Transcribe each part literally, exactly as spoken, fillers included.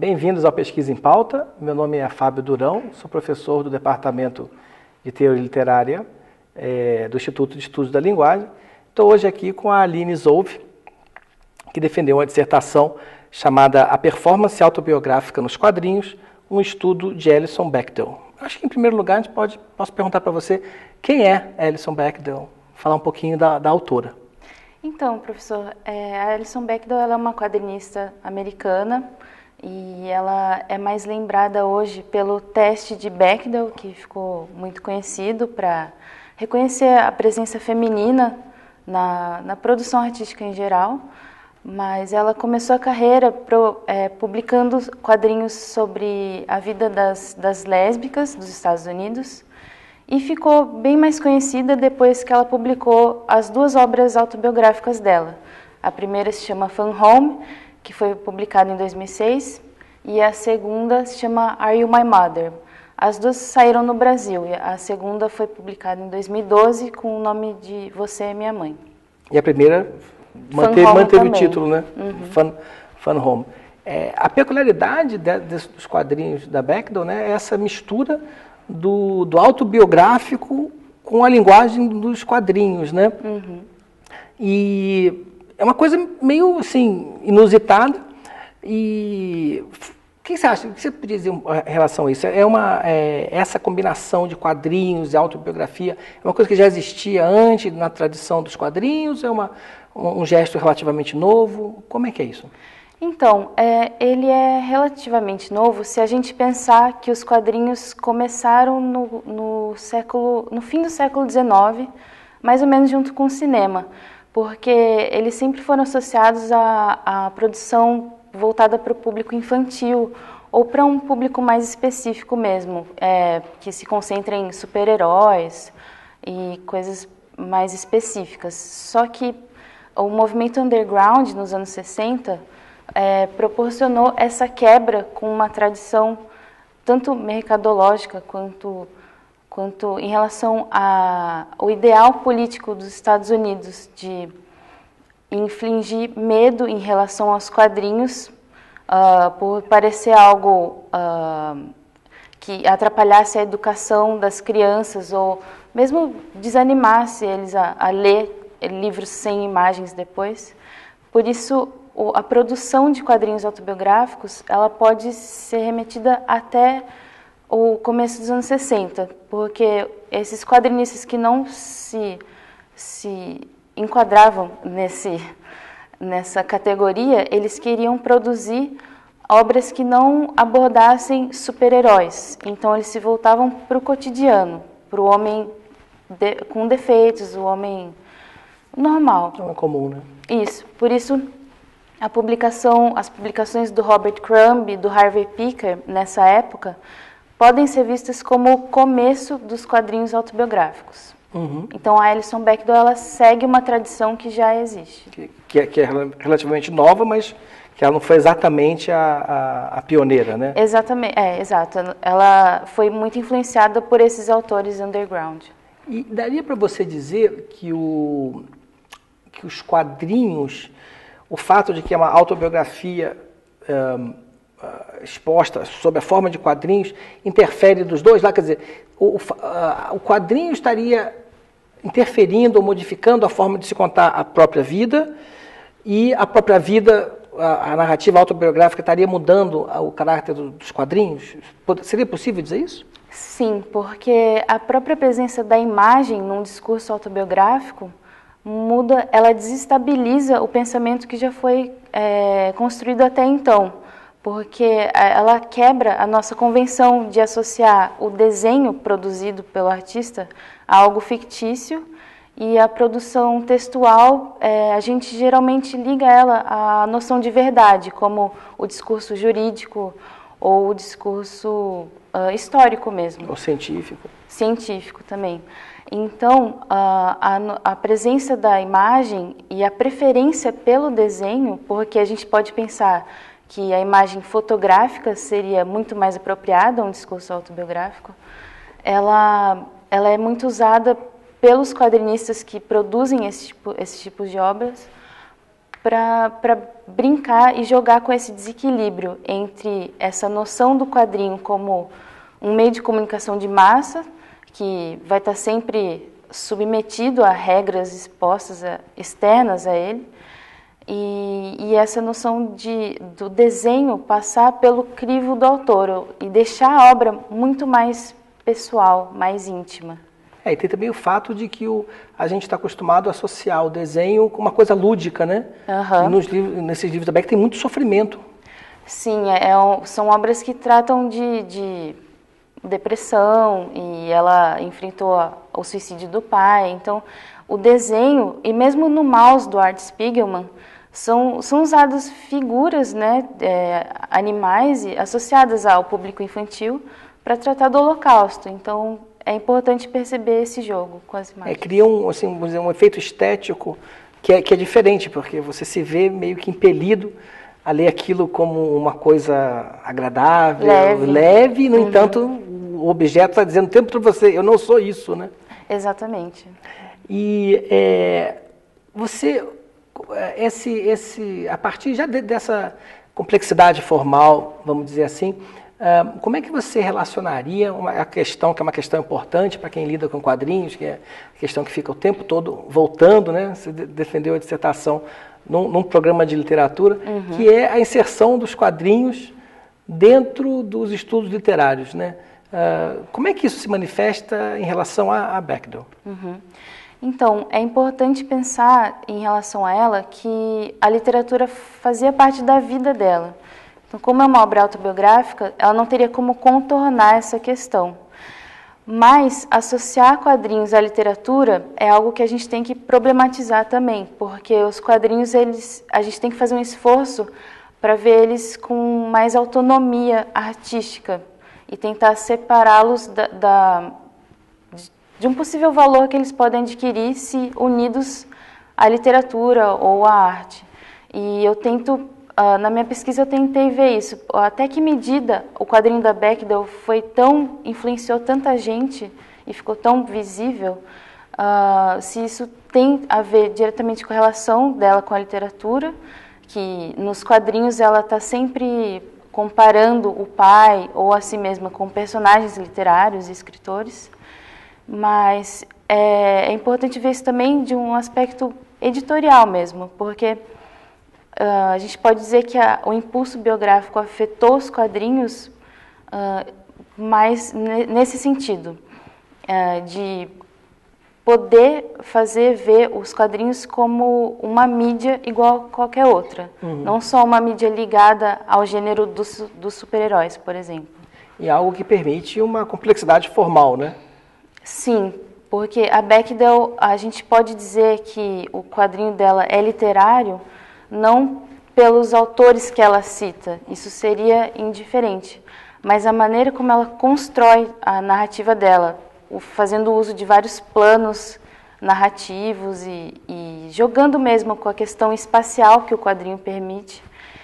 Bem-vindos ao Pesquisa em Pauta. Meu nome é Fábio Durão, sou professor do Departamento de Teoria Literária é, do Instituto de Estudos da Linguagem. Estou hoje aqui com a Aline Zolf, que defendeu uma dissertação chamada A Performance Autobiográfica nos Quadrinhos, um estudo de Alison Bechdel. Acho que, em primeiro lugar, a gente pode, posso perguntar para você quem é Alison Bechdel, falar um pouquinho da, da autora. Então, professor, é, a Alison Bechdel ela é uma quadrinista americana e ela é mais lembrada hoje pelo teste de Bechdel, que ficou muito conhecido para reconhecer a presença feminina na, na produção artística em geral, mas ela começou a carreira pro, é, publicando quadrinhos sobre a vida das, das lésbicas dos Estados Unidos e ficou bem mais conhecida depois que ela publicou as duas obras autobiográficas dela. A primeira se chama Fun Home, que foi publicada em dois mil e seis, e a segunda se chama Are You My Mother? As duas saíram no Brasil, e a segunda foi publicada em dois mil e doze com o nome de Você é Minha Mãe. E a primeira manteve, manteve o título, né? Uhum. Fun, Fun Home. É, a peculiaridade de, de, dos quadrinhos da Bechdel, né, é essa mistura do, do autobiográfico com a linguagem dos quadrinhos, né? Uhum. E é uma coisa meio, assim, inusitada. E o que você acha? O que você podia dizer em relação a isso? É uma, é, essa combinação de quadrinhos e autobiografia é uma coisa que já existia antes na tradição dos quadrinhos? É uma, um gesto relativamente novo? Como é que é isso? Então, é, ele é relativamente novo se a gente pensar que os quadrinhos começaram no, no, século, no fim do século dezenove, mais ou menos junto com o cinema, porque eles sempre foram associados à, à produção voltada para o público infantil ou para um público mais específico mesmo, é, que se concentra em super-heróis e coisas mais específicas. Só que o movimento underground nos anos sessenta é, proporcionou essa quebra com uma tradição tanto mercadológica quanto, quanto em relação a, ao ideal político dos Estados Unidos de infligir medo em relação aos quadrinhos uh, por parecer algo uh, que atrapalhasse a educação das crianças ou mesmo desanimasse eles a, a ler livros sem imagens depois. Por isso, o, a produção de quadrinhos autobiográficos ela pode ser remetida até o começo dos anos sessenta, porque esses quadrinistas que não se... se enquadravam nesse, nessa categoria, eles queriam produzir obras que não abordassem super-heróis. Então, eles se voltavam para o cotidiano, para o homem de, com defeitos, o homem normal. É comum, né? Isso. Por isso, a publicação, as publicações do Robert Crumb e do Harvey Pekar, nessa época, podem ser vistas como o começo dos quadrinhos autobiográficos. Uhum. Então, a Alison Bechdel ela segue uma tradição que já existe. Que, que, é, que é relativamente nova, mas que ela não foi exatamente a, a, a pioneira, né? Exatamente, é, exato. Ela foi muito influenciada por esses autores underground. E daria para você dizer que, o, que os quadrinhos, o fato de que é uma autobiografia um, uh, exposta sob a forma de quadrinhos, interfere dos dois lá? Quer dizer, o, uh, o quadrinho estaria interferindo ou modificando a forma de se contar a própria vida e a própria vida, a, a narrativa autobiográfica estaria mudando o caráter do, dos quadrinhos? Seria possível dizer isso? Sim, porque a própria presença da imagem num discurso autobiográfico muda, ela desestabiliza o pensamento que já foi é, construído até então, porque ela quebra a nossa convenção de associar o desenho produzido pelo artista a algo fictício e a produção textual, é, a gente geralmente liga ela à noção de verdade, como o discurso jurídico ou o discurso uh, histórico mesmo. Ou científico. Científico também. Então, a, a, a presença da imagem e a preferência pelo desenho, porque a gente pode pensar que a imagem fotográfica seria muito mais apropriada a um discurso autobiográfico, ela, ela é muito usada pelos quadrinistas que produzem esse tipo, esse tipo de obras para brincar e jogar com esse desequilíbrio entre essa noção do quadrinho como um meio de comunicação de massa, que vai estar sempre submetido a regras expostas a, externas a ele, e, e essa noção de, do desenho passar pelo crivo do autor e deixar a obra muito mais pessoal, mais íntima. É, e tem também o fato de que o, a gente está acostumado a associar o desenho com uma coisa lúdica, né? Uhum. E nos livros, nesses livros da Beck tem muito sofrimento. Sim, é, é, são obras que tratam de, de depressão, e ela enfrentou a, o suicídio do pai. Então, o desenho, e mesmo no Maus, do Art Spiegelman, são, são usadas figuras, né, é, animais associadas ao público infantil para tratar do Holocausto. Então, é importante perceber esse jogo com as imagens. É, cria um, assim, vamos dizer, um efeito estético que é, que é diferente, porque você se vê meio que impelido a ler aquilo como uma coisa agradável, leve, leve no uhum. entanto, o objeto está dizendo o tempo todo você, eu não sou isso, né? Exatamente. E é, você, esse, esse, a partir já de, dessa complexidade formal, vamos dizer assim, Uh, como é que você relacionaria uma, a questão, que é uma questão importante para quem lida com quadrinhos, que é a questão que fica o tempo todo voltando, né? Você de, defendeu a dissertação num, num programa de literatura, uhum. que é a inserção dos quadrinhos dentro dos estudos literários, né? Uh, como é que isso se manifesta em relação a, a Bechdel? Uhum. Então, é importante pensar em relação a ela que a literatura fazia parte da vida dela. Então, como é uma obra autobiográfica, ela não teria como contornar essa questão. Mas associar quadrinhos à literatura é algo que a gente tem que problematizar também, porque os quadrinhos, eles, a gente tem que fazer um esforço para ver eles com mais autonomia artística e tentar separá-los da, da, de um possível valor que eles podem adquirir se unidos à literatura ou à arte. E eu tento... Uh, na minha pesquisa eu tentei ver isso, até que medida o quadrinho da Bechdel foi tão, influenciou tanta gente e ficou tão visível, uh, se isso tem a ver diretamente com a relação dela com a literatura, que nos quadrinhos ela está sempre comparando o pai ou a si mesma com personagens literários e escritores, mas é, é importante ver isso também de um aspecto editorial mesmo, porque Uh, a gente pode dizer que a, o impulso biográfico afetou os quadrinhos uh, mais nesse sentido, uh, de poder fazer ver os quadrinhos como uma mídia igual a qualquer outra, uhum. não só uma mídia ligada ao gênero dos, dos super-heróis, por exemplo. E algo que permite uma complexidade formal, né? Sim, porque a Bechdel, a gente pode dizer que o quadrinho dela é literário, não pelos autores que ela cita, isso seria indiferente, mas a maneira como ela constrói a narrativa dela, fazendo uso de vários planos narrativos e, e jogando mesmo com a questão espacial que o quadrinho permite,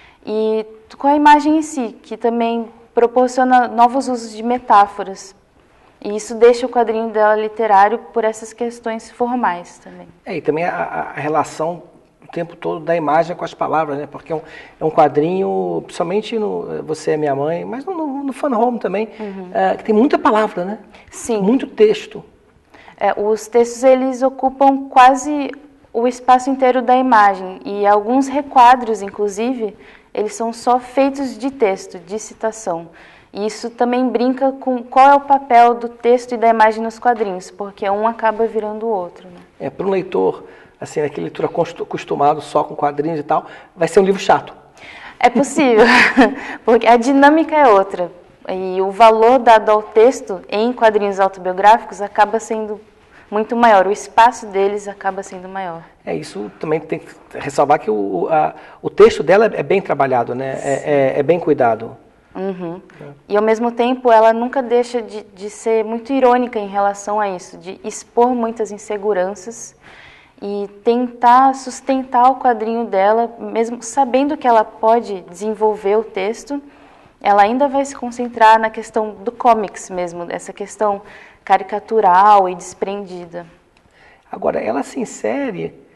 e com a imagem em si, que também proporciona novos usos de metáforas. E isso deixa o quadrinho dela literário por essas questões formais também. É, e também a, a relação o tempo todo da imagem com as palavras, né? Porque é um, é um quadrinho, principalmente no Você é Minha Mãe, mas no, no, no Fun Home também, uhum. é, que tem muita palavra, né? Sim. Muito texto. É, os textos, eles ocupam quase o espaço inteiro da imagem, e alguns requadros, inclusive, eles são só feitos de texto, de citação. E isso também brinca com qual é o papel do texto e da imagem nos quadrinhos, porque um acaba virando o outro, né? É, para um leitor, assim, aquele leitor acostumado só com quadrinhos e tal, vai ser um livro chato. É possível, porque a dinâmica é outra. E o valor dado ao texto em quadrinhos autobiográficos acaba sendo muito maior, o espaço deles acaba sendo maior. É, isso também tem que ressalvar que o, a, o texto dela é bem trabalhado, né? É, é, é bem cuidado. Uhum. É. E ao mesmo tempo ela nunca deixa de, de ser muito irônica em relação a isso, de expor muitas inseguranças e tentar sustentar o quadrinho dela, mesmo sabendo que ela pode desenvolver o texto, ela ainda vai se concentrar na questão do comics mesmo, essa questão caricatural e desprendida. Agora, ela se insere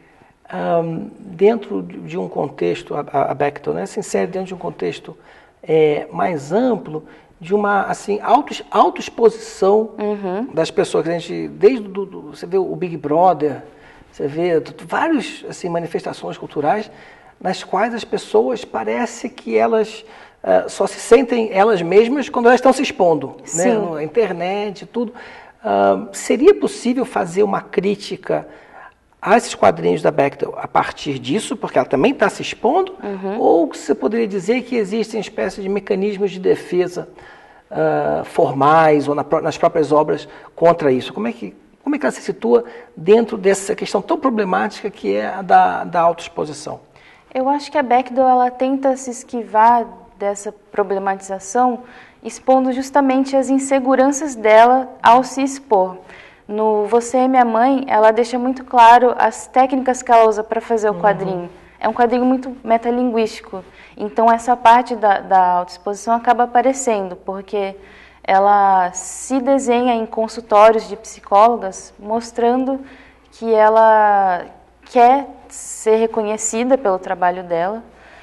um, dentro de um contexto, a, a Bechdel, né, se insere dentro de um contexto é, mais amplo, de uma assim, auto, autoexposição uhum. das pessoas. Que a gente, desde do, do, você vê o Big Brother, você vê várias assim, manifestações culturais nas quais as pessoas parece que elas uh, só se sentem elas mesmas quando elas estão se expondo, né? Na internet, tudo. Uh, seria possível fazer uma crítica a esses quadrinhos da Bechdel a partir disso, porque ela também está se expondo, uhum. ou você poderia dizer que existem espécies de mecanismos de defesa uh, formais ou na, nas próprias obras contra isso? Como é que Como é que ela se situa dentro dessa questão tão problemática que é a da, da autoexposição? Eu acho que a Bechdel ela tenta se esquivar dessa problematização, expondo justamente as inseguranças dela ao se expor. No Você é Minha Mãe, ela deixa muito claro as técnicas que ela usa para fazer o quadrinho. Uhum. É um quadrinho muito metalinguístico, então essa parte da, da autoexposição acaba aparecendo, porque ela se desenha em consultórios de psicólogas, mostrando que ela quer ser reconhecida pelo trabalho dela,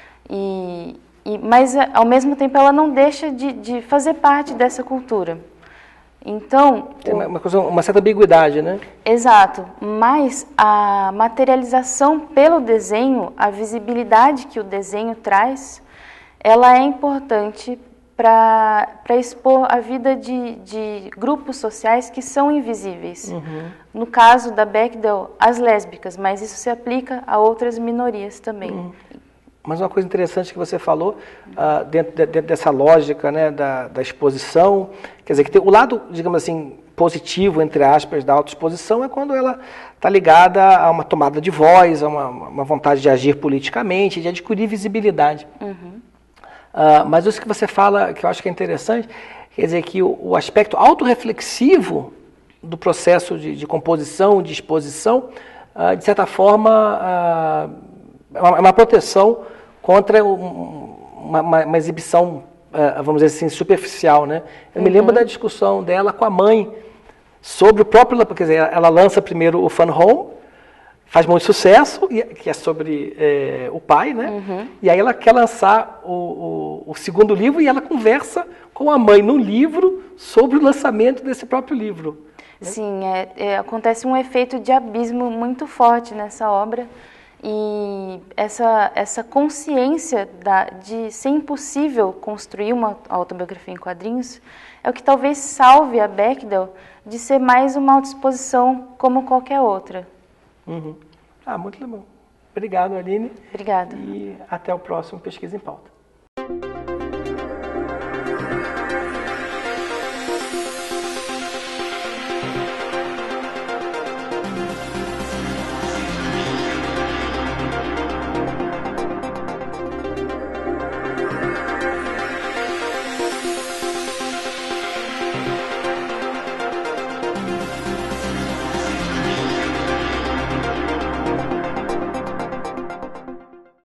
e, e, mas ao mesmo tempo ela não deixa de, de fazer parte dessa cultura. Então, tem uma, uma, coisa, uma certa ambiguidade, né? Exato, mas a materialização pelo desenho, a visibilidade que o desenho traz, ela é importante para expor a vida de, de grupos sociais que são invisíveis. Uhum. No caso da Bechdel, as lésbicas, mas isso se aplica a outras minorias também. Uhum. Mas uma coisa interessante que você falou, uh, dentro, de, dentro dessa lógica, né, da, da exposição, quer dizer, que tem o lado, digamos assim, positivo, entre aspas, da autoexposição é quando ela está ligada a uma tomada de voz, a uma, uma vontade de agir politicamente, de adquirir visibilidade. Uhum. Uh, mas isso que você fala, que eu acho que é interessante, quer dizer que o, o aspecto autorreflexivo do processo de, de composição, de exposição, uh, de certa forma, uh, é uma, uma proteção contra um, uma, uma exibição, uh, vamos dizer assim, superficial, né? Eu uhum. me lembro da discussão dela com a mãe sobre o próprio, quer dizer, ela lança primeiro o Fun Home, faz muito sucesso, que é sobre é, o pai, né? Uhum. E aí ela quer lançar o, o, o segundo livro e ela conversa com a mãe no livro sobre o lançamento desse próprio livro. Né? Sim, é, é, acontece um efeito de abismo muito forte nessa obra e essa, essa consciência da, de ser impossível construir uma autobiografia em quadrinhos é o que talvez salve a Bechdel de ser mais uma autoexposição como qualquer outra. Uhum. Ah, muito legal. Obrigado, Aline. Obrigada. E até o próximo Pesquisa em Pauta.